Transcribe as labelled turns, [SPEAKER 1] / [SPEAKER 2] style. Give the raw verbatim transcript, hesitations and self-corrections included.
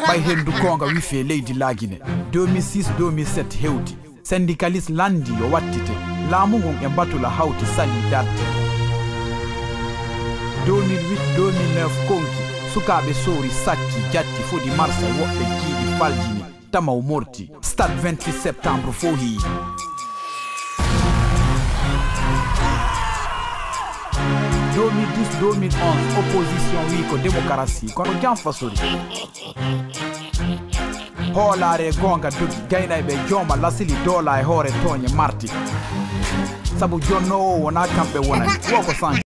[SPEAKER 1] bay hendu gonga wife leydi laagine deux mille six deux mille sept hewti syndicaliste landi yo wattite laamu ngon e batula hawti sali darti deux mille huit deux mille neuf konki sukaɓe soori sakki jatti fodi marsa woɓɓe jiiɗi faljini tamaw morti stade vingt-huit septembre fo hi deux mille dix deux mille onze opposition wi ko démocratie kono jam fasori hoolare gonga dogi gaynayɓe jooma lasili doola e hoore tooñe marti sabu jonno o wona kamɓe wonani wo ko san